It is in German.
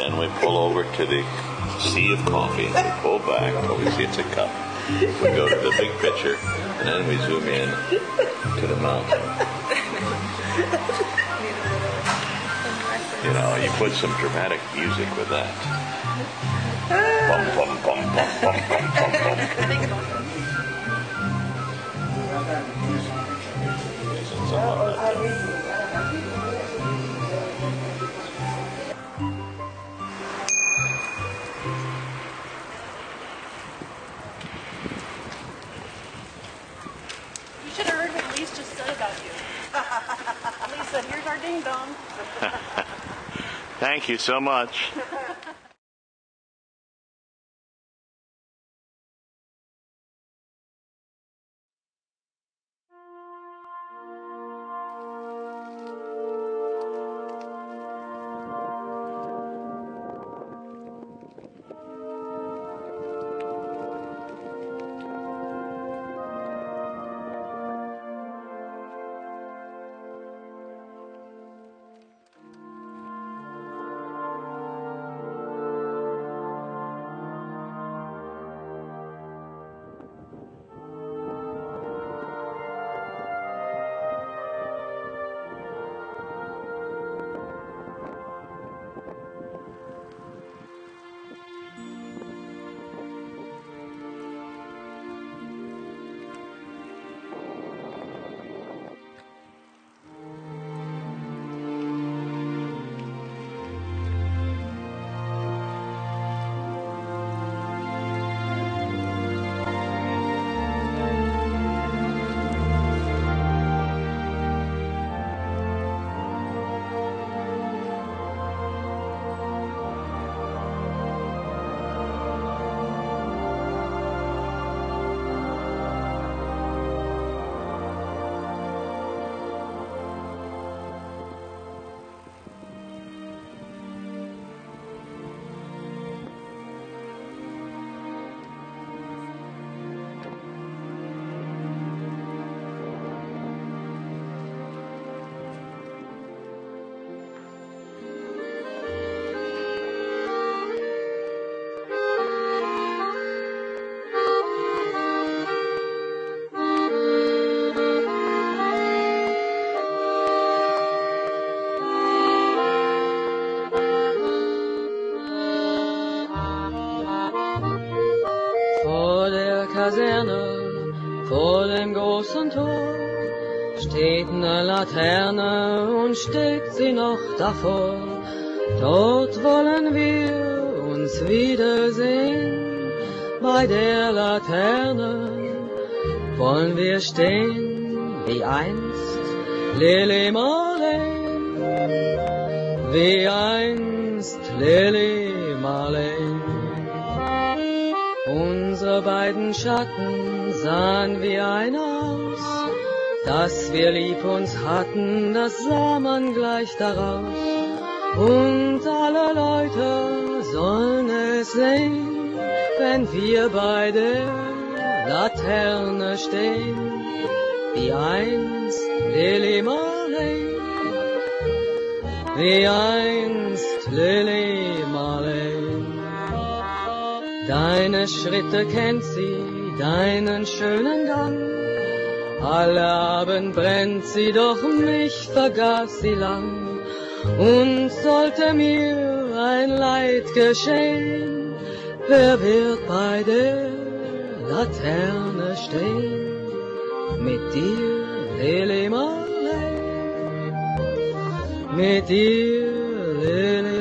then we pull over to the sea of coffee. We pull back. Obviously, it's a cup. We go to the big picture, and then we zoom in to the mountain. You know, you put some dramatic music with that. Bum, bum, bum, bum, bum, bum, bum, bum. You should have heard what Elise just said about you. Elise said, here's our ding dong. Thank you so much. Kaserne, vor dem großen Tor, steht eine Laterne und steht sie noch davor. Dort wollen wir uns wiedersehen, bei der Laterne wollen wir stehen, wie einst Lili Marleen, wie einst Lili Marleen. Unsere beiden Schatten sahen wie ein aus, dass wir lieb uns hatten, das sah man gleich daraus. Und alle Leute sollen es sehen, wenn wir bei der Laterne stehen, wie einst Lili Marleen, wie einst Lili Marleen. Deine Schritte kennt sie, deinen schönen Gang. Alle Abend brennt sie, doch mich vergaß sie lang. Und sollte mir ein Leid geschehen, wer wird bei der Laterne stehen? Mit dir, Lili Marleen, mit dir, Lili